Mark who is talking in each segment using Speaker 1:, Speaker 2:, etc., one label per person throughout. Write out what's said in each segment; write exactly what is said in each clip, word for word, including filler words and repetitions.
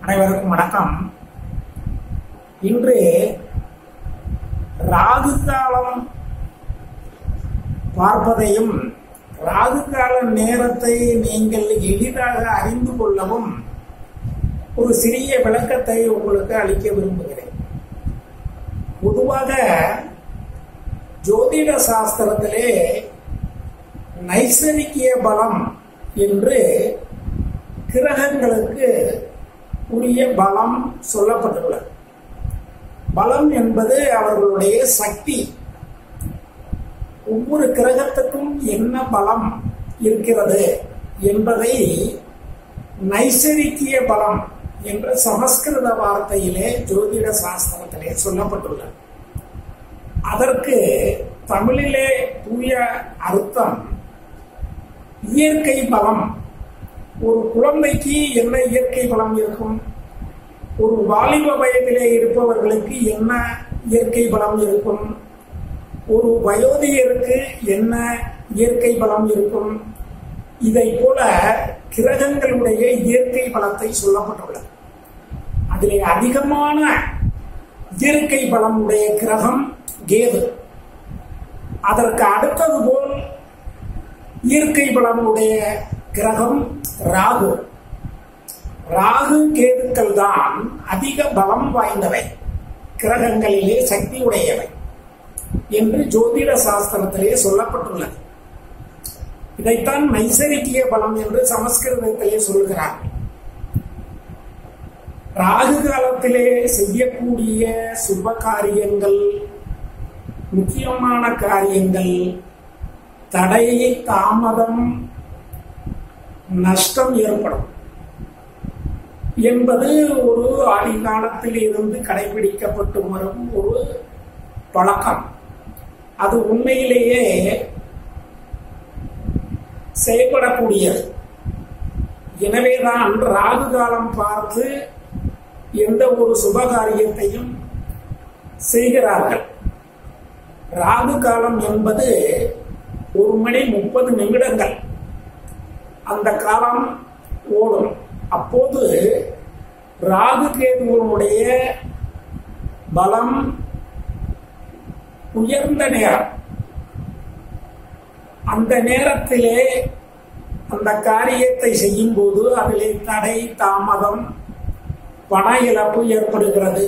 Speaker 1: அனைவருக்கும் வணக்கம். இன்று ராகு காலம் பார்ப்பதையும் ராகு கால நேரத்தை நீங்கள் எளிதாக அறிந்து கொள்ளவும் ஒரு சிறிய விளக்கத்தை உங்களுக்கு அளிக்க விரும்புகிறேன். பொதுவாக ஜோதிட சாஸ்திரத்திலே நைசர்கிய பலம் என்று கிரகங்களுக்கு உரிய பலம் சொல்லப்பட்டுள்ளது. பலம் என்பது அவர்களுடைய சக்தி. ஒவ்வொரு கிரகத்துக்கும் என்ன பலம் இருக்கிறது என்பதை நைசர்கிய பலம் என்ற சமஸ்கிருத வார்த்தையிலே ஜோதிட சாஸ்திரத்திலே சொல்லப்பட்டுள்ளது. அதற்கு தமிழிலே தூய அர்த்தம் இயற்கை பலம். ஒரு குழந்தைக்கு என்ன இயற்கை பலம் இருக்கும்? ஒரு வாலிப வயதிலே இருப்பவர்களுக்கு என்ன இயற்கை பலம் இருக்கும்? ஒரு வயோதிகருக்கு என்ன இயற்கை பலம் இருக்கும்? இதை போல கிரகங்களுடைய இயற்கை பலத்தை சொல்லப்பட்டுள்ளது. அதிலே அதிகமான இயற்கை பலம் உடைய கிரகம் கேது. அதற்கு அடுத்தது போல் இயற்கை பலம் உடைய கிரகம் ராகு. ராகு கேதுக்கள் தான் அதிக பலம் வாய்ந்தவை, கிரகங்களிலே சக்தி உடையவை என்று ஜோதிட சாஸ்திரத்திலே சொல்லப்பட்டுள்ளது. இதைத்தான் நைசர்கிய பலம் என்று சமஸ்கிருதத்திலே சொல்கிறார்கள். ராகு காலத்திலே செய்யக்கூடிய சுப காரியங்கள், முக்கியமான காரியங்கள் தடை, தாமதம், நஷ்டம் ஏற்படும் என்பது ஒரு ஆதி காலத்தில் இருந்து கடைபிடிக்கப்பட்டு வரும் ஒரு பழக்கம். அது உண்மையிலேயே செயல்படக்கூடியது. எனவேதான் ராகு காலம் பார்த்து எந்த ஒரு சுபகாரியத்தையும் செய்கிறார்கள். ராகு காலம் என்பது ஒரு மணி முப்பது நிமிடங்கள் அந்த காலம் ஓடும். அப்போது ராகு கேதுவனுடைய பலம் உயர்ந்த நேரம். அந்த நேரத்திலே அந்த காரியத்தை செய்யும் போது அதிலே தடை, தாமதம், பண இழப்பு ஏற்படுகிறது.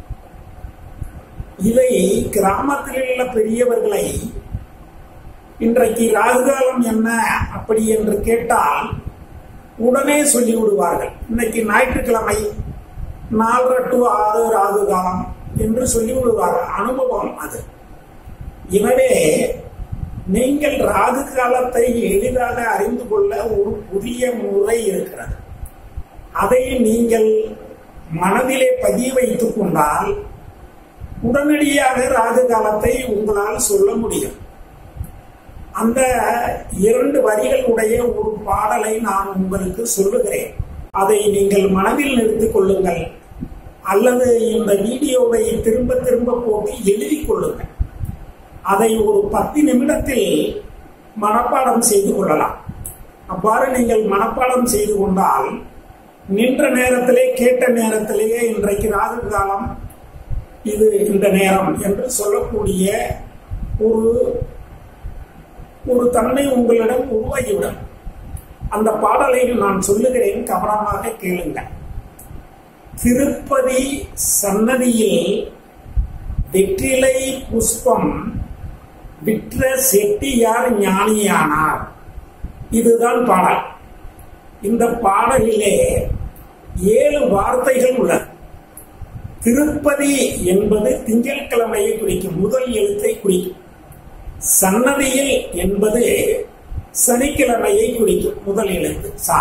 Speaker 1: இதை கிராமத்தில் உள்ள பெரியவர்களை இன்றைக்கு ராகுகாலம் என்ன அப்படி என்று கேட்டால் உடனே சொல்லி விடுவார்கள். இன்னைக்கு ஞாயிற்றுக்கிழமை நாலு டு ஆறு ராகு காலம் என்று சொல்லி விடுவார்கள். அனுபவம் அது. எனவே நீங்கள் ராகு காலத்தை எளிதாக அறிந்து கொள்ள ஒரு புதிய முறை இருக்கிறது. அதை நீங்கள் மனதிலே பதிய வைத்துக் கொண்டால் உடனடியாக ராகு காலத்தை உங்களால் சொல்ல முடியும். அந்த இரண்டு வரிகள் உடைய ஒரு பாடலை நான் உங்களுக்கு சொல்லுகிறேன். அதை நீங்கள் மனதில் நிறுத்திக் கொள்ளுங்கள், அல்லது இந்த வீடியோவை திரும்ப திரும்ப போட்டு எழுதி கொள்ளுங்கள். அதை ஒரு பத்து நிமிடத்தில் மனப்பாடம் செய்து கொள்ளலாம். அவ்வாறு நீங்கள் மனப்பாடம் செய்து கொண்டால் நின்ற நேரத்திலே, கேட்ட நேரத்திலேயே இன்றைக்கு ராகு காலம் இது, இந்த நேரம் என்று சொல்லக்கூடிய ஒரு ஒரு தன்மை உங்களிடம் உருவாகிவிடும். அந்த பாடலை நான் சொல்லுகிறேன், கவனமாக கேளுங்கள். திருப்பதி சன்னதியில் வெற்றிலை புஷ்பம் விற்ற செட்டியார் ஞானியானார். இதுதான் பாடல். இந்த பாடலிலே ஏழு வார்த்தைகள் உள்ளன. திருப்பதி என்பது திங்கட்கிழமையை குறிக்கும், முதல் எழுத்தை குறிக்கும். சன்னதியில் என்பது சனிக்கிழமையை குறிக்கும், முதல் எழுத்து சா.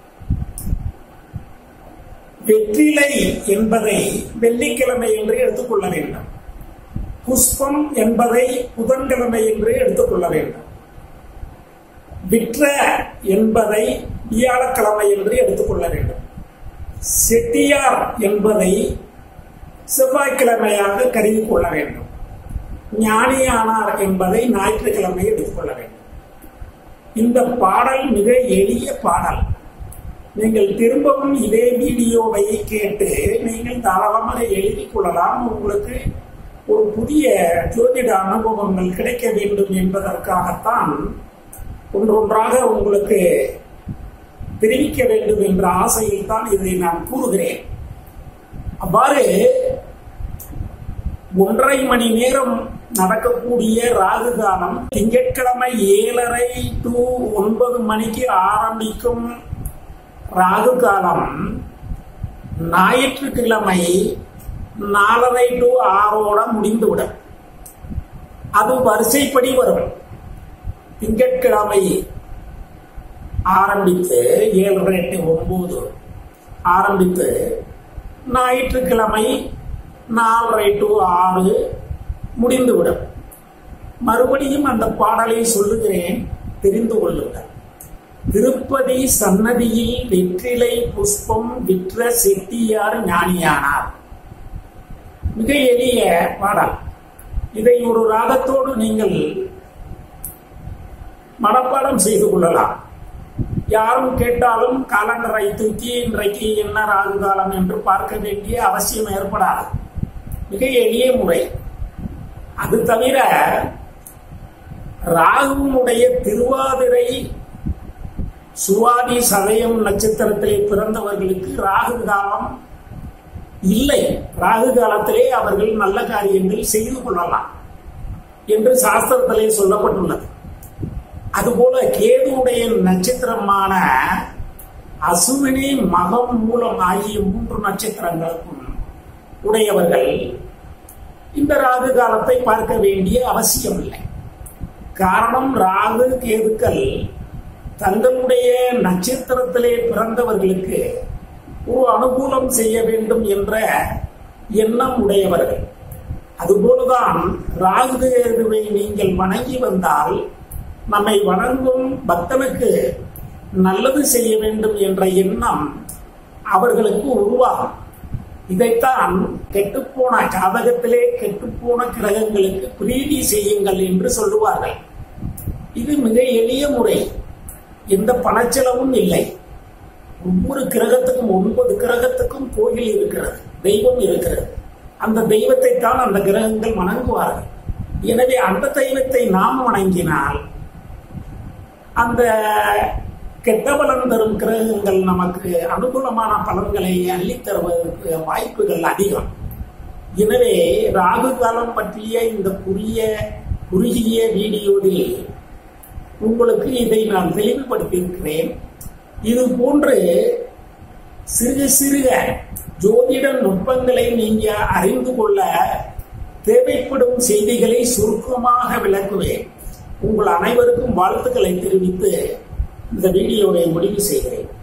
Speaker 1: வெற்றிலை என்பதை வெள்ளிக்கிழமை என்று எடுத்துக்கொள்ள வேண்டும். புஷ்பம் என்பதை புதன்கிழமை என்று எடுத்துக்கொள்ள வேண்டும். விற்ற என்பதை வியாழக்கிழமை என்று எடுத்துக்கொள்ள வேண்டும். செட்டியார் என்பதை செவ்வாய்க்கிழமையாக கருதி கொள்ள வேண்டும். ஞானியானார் என்பதை ஞாயிற்றுக்கிழமை எடுத்துக்கொள்ள வேண்டும். இந்த பாடல் மிக எளிய பாடல். நீங்கள் திரும்பவும் இதே வீடியோவை கேட்டு நீங்கள் தாராளமாக எழுதி கொள்ளலாம். உங்களுக்கு ஒரு புதிய ஜோதிட அனுபவங்கள் கிடைக்க வேண்டும் என்பதற்காகத்தான் ஒன்றொன்றாக உங்களுக்கு தெரிவிக்க வேண்டும் என்ற ஆசையில் தான் இதை நான் கூறுகிறேன். அவ்வாறு ஒன்றரை மணி நேரம் நடக்கக்கூடிய ராகு காலம் திங்கட்கிழமை ஏழரை டு ஒன்பது மணிக்கு ஆரம்பிக்கும் ராகு காலம் ஞாயிற்றுக்கிழமை நாலரை டு ஆறோட முடிந்துவிடும். அது வரிசைப்படி வரும். திங்கட்கிழமை ஆரம்பித்து ஏழரை டு ஒன்பது ஆரம்பித்து ஞாயிற்றுக்கிழமை நாலரை டு ஆறு முடிந்துவிடும். மறுபடியும் அந்த பாடலை சொல்லுகிறேன், தெரிந்து கொள்ளுங்கள். திருப்பதி சன்னதியில் வெற்றிலை புஷ்பம் விற்ற செட்டியார் ஞானியானார். மிக எளிய பாடல். இதை ஒரு ராகத்தோடு நீங்கள் மனப்பாடம் செய்து கொள்ளலாம். யாரும் கேட்டாலும் காலண்டரை தூக்கி இன்றைக்கு என்ன ராகு காலம் என்று பார்க்க வேண்டிய அவசியம் ஏற்படாது. மிக எளிய முறை. அது தவிர ராகுனுடைய திருவாதிரை சுவாதி சதயம் நட்சத்திரத்திலே பிறந்தவர்களுக்கு ராகு காலம் இல்லை. ராகு காலத்திலே அவர்கள் நல்ல காரியங்கள் செய்து கொள்ளலாம் என்று சாஸ்திரத்திலே சொல்லப்பட்டுள்ளது. அதுபோல கேதுவுடைய நட்சத்திரமான அசுவினி மகம் மூலம் ஆகிய மூன்று நட்சத்திரங்களுக்கும் உடையவர்கள் இந்த ராகு காலத்தை பார்க்க வேண்டிய அவசியம் இல்லை. காரணம், ராகு கேதுக்கள் தங்களுடைய நட்சத்திரத்திலே பிறந்தவர்களுக்கு ஒரு அனுகூலம் செய்ய வேண்டும் என்ற எண்ணம் உடையவர்கள். அதுபோலதான் ராகு கேதுவை நீங்கள் வணங்கி வந்தால் நம்மை வணங்கும் பக்தனுக்கு நல்லது செய்ய வேண்டும் என்ற எண்ணம் அவர்களுக்கு உருவாகும். இதைத்தான் கெட்டுப்போன ஜாதகத்திலே கெட்டுப்போன கிரகங்களுக்கு பிரீதி செய்யுங்கள் என்று சொல்லுவார்கள். இது மிக எளிய முறை. எந்த பணச்செலவும் இல்லை. ஒவ்வொரு கிரகத்துக்கும் ஒன்பது கிரகத்துக்கும் கோயில் இருக்கிறது, தெய்வம் இருக்கிறது. அந்த தெய்வத்தை தான் அந்த கிரகங்கள் வணங்குவார்கள். எனவே அந்த தெய்வத்தை நாம் வணங்கினால் அந்த கெட்ட பலன் தரும் கிரகங்கள் நமக்கு அனுகூலமான பலன்களை அள்ளித் தருவதற்கு வாய்ப்புகள் அதிகம். எனவே ராகு காலம் பற்றிய இந்த குறுகிய குறுகிய வீடியோவில் உங்களுக்கு இதை நான் தெளிவுபடுத்தியிருக்கிறேன். இது போன்று சிறுக சிறுக ஜோதிட நுட்பங்களை நீங்க அறிந்து கொள்ள தேவைப்படும் செய்திகளை சுருக்கமாக விளக்குவேன். உங்கள் அனைவருக்கும் வாழ்த்துக்களை தெரிவித்து இந்த வீடியோவை முடிவு செய்கிறேன்.